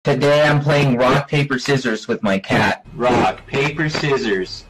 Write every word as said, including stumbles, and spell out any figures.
Today I'm playing rock, paper, scissors with my cat. Rock, paper, scissors.